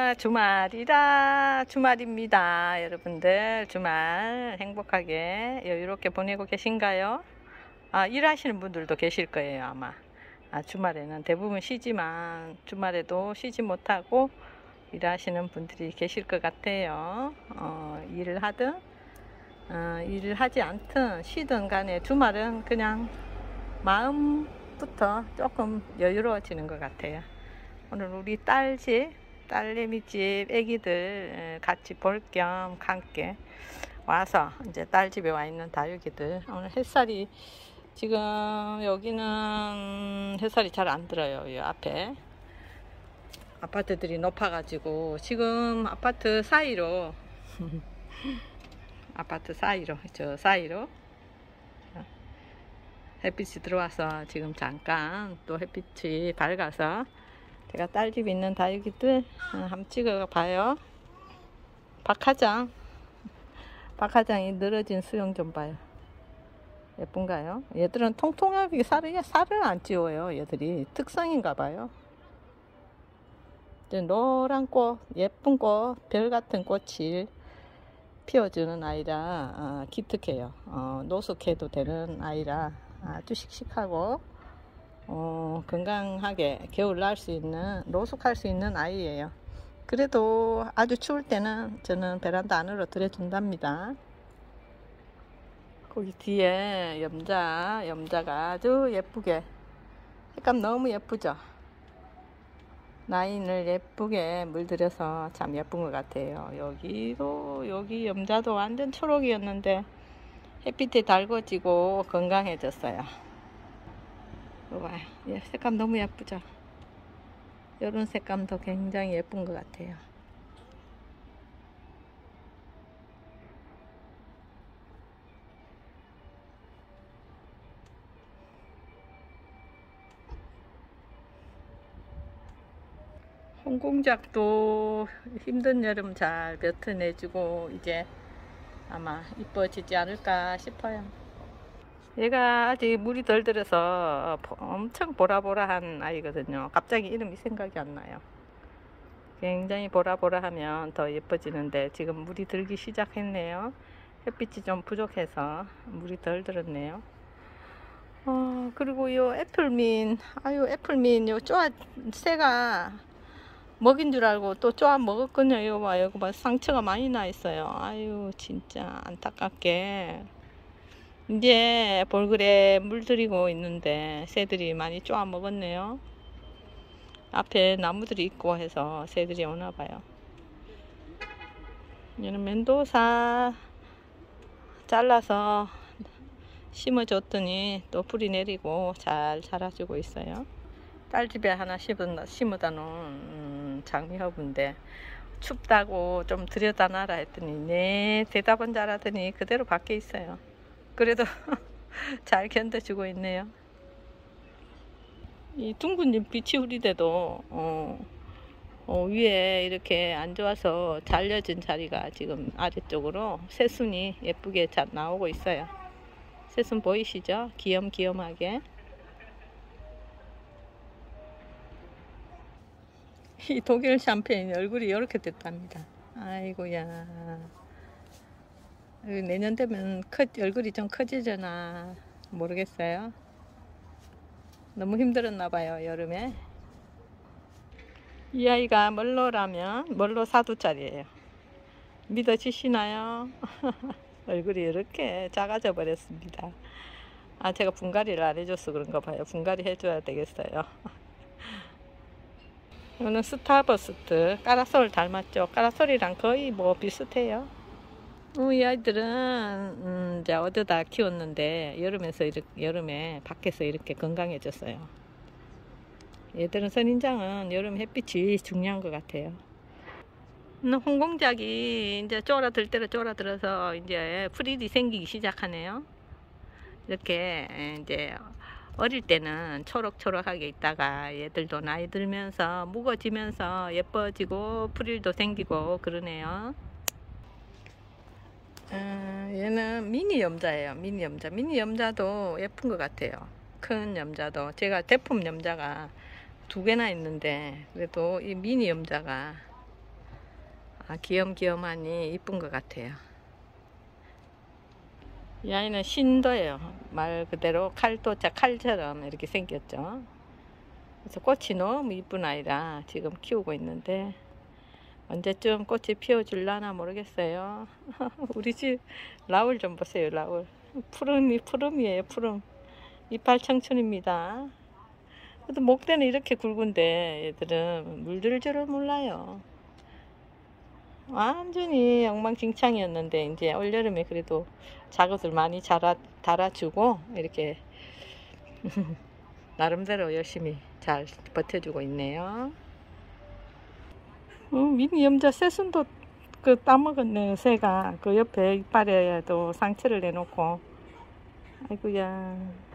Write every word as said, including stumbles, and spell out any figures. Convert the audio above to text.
아, 주말이라 주말입니다. 여러분들 주말 행복하게 여유롭게 보내고 계신가요? 아, 일하시는 분들도 계실 거예요 아마. 아, 주말에는 대부분 쉬지만 주말에도 쉬지 못하고 일하시는 분들이 계실 것 같아요. 어, 일을 하든 어, 일을 하지 않든 쉬든 간에 주말은 그냥 마음부터 조금 여유로워지는 것 같아요. 오늘 우리 딸집, 딸내미집 애기들 같이 볼 겸 함께 와서 이제 딸집에 와 있는 다육이들, 오늘 햇살이 지금 여기는 햇살이 잘 안 들어요. 이 앞에 아파트들이 높아가지고 지금 아파트 사이로 아파트 사이로 저 사이로 햇빛이 들어와서 지금 잠깐 또 햇빛이 밝아서 제가 딸집에 있는 다육이들 한번 찍어 봐요. 박하장 박하장이 늘어진 수영 좀 봐요. 예쁜가요? 얘들은 통통하게 살을, 살을 안 찌워요. 얘들이 특성인가 봐요. 노란 꽃, 예쁜 꽃, 별 같은 꽃이 피워주는 아이라 어, 기특해요. 어, 노숙해도 되는 아이라 아주 씩씩하고 어, 건강하게 겨울 날 수 있는, 노숙할 수 있는 아이예요. 그래도 아주 추울 때는 저는 베란다 안으로 들여준답니다. 거기 뒤에 염자, 염자가 아주 예쁘게, 색감 너무 예쁘죠? 라인을 예쁘게 물들여서 참 예쁜 것 같아요. 여기도, 여기 염자도 완전 초록이었는데 햇빛에 달궈지고 건강해졌어요. 이거 봐요. 예, 색감 너무 예쁘죠? 이런 색감도 굉장히 예쁜 것 같아요. 홍공작도 힘든 여름 잘 뱉어내주고 이제 아마 이뻐지지 않을까 싶어요. 얘가 아직 물이 덜 들어서 엄청 보라보라한 아이거든요. 갑자기 이름이 생각이 안 나요. 굉장히 보라보라하면 더 예뻐지는데 지금 물이 들기 시작했네요. 햇빛이 좀 부족해서 물이 덜 들었네요. 어, 그리고 요 애플민, 아유 애플민 요 쪼아 새가 먹인 줄 알고 또 쪼아 먹었거든요. 이거 봐, 이거 봐, 상처가 많이 나 있어요. 아유 진짜 안타깝게. 이제 볼글에 물들이고 있는데 새들이 많이 쪼아 먹었네요. 앞에 나무들이 있고 해서 새들이 오나 봐요. 얘는 멘도사 잘라서 심어줬더니 또 뿌리 내리고 잘 자라주고 있어요. 딸집에 하나 심어다 놓은 음, 장미허브인데 춥다고 좀 들여다 놔라 했더니 네 대답은 잘하더니 그대로 밖에 있어요. 그래도 잘 견뎌주고 있네요. 이 둥근 빛이 우리대도 어, 어, 위에 이렇게 안 좋아서 잘려진 자리가 지금 아래쪽으로 새순이 예쁘게 잘 나오고 있어요. 새순 보이시죠? 귀염귀염하게. 이 독일 샴페인 얼굴이 이렇게 됐답니다. 아이고야. 내년 되면 커, 얼굴이 좀 커지려나 모르겠어요. 너무 힘들었나 봐요 여름에. 이 아이가 멀로라면 멀로 사두짜리예요. 믿어지시나요? 얼굴이 이렇게 작아져 버렸습니다. 아, 제가 분갈이를 안 해줘서 그런가 봐요. 분갈이 해줘야 되겠어요. 이거는 스타버스트, 까라솔 닮았죠? 까라솔이랑 거의 뭐 비슷해요. 어, 이 아이들은 음, 이제 어디다 키웠는데 여름에서 이렇게, 여름에 밖에서 이렇게 건강해졌어요. 얘들은 선인장은 여름 햇빛이 중요한 것 같아요. 홍공작이 이제 쪼라들 대로 쪼라들어서 이제 풀이 생기기 시작하네요. 이렇게 이제 어릴 때는 초록초록하게 있다가 얘들도 나이 들면서 묵어지면서 예뻐지고 풀일도 생기고 그러네요. 어, 얘는 미니 염자예요. 미니 염자. 미니 염자도 예쁜 것 같아요. 큰 염자도. 제가 대품 염자가 두 개나 있는데 그래도 이 미니 염자가 아, 귀염귀염하니 이쁜 것 같아요. 이 아이는 신도예요. 말 그대로 칼도자 칼처럼 이렇게 생겼죠. 그래서 꽃이 너무 이쁜 아이라 지금 키우고 있는데 언제쯤 꽃이 피워줄라나 모르겠어요. 우리 집 라울 좀 보세요. 라울 푸름이 푸름이에요. 푸름 이빨 청춘입니다. 그래도 목대는 이렇게 굵은데 얘들은 물들 줄을 몰라요. 완전히 엉망진창이었는데 이제 올여름에 그래도 작업을 많이 자라, 달아주고 이렇게 나름대로 열심히 잘 버텨주고 있네요. 어, 미니 염자 새순도 그 따먹었네요. 새가 그 옆에 이빨에도 상처를 내놓고. 아이고야.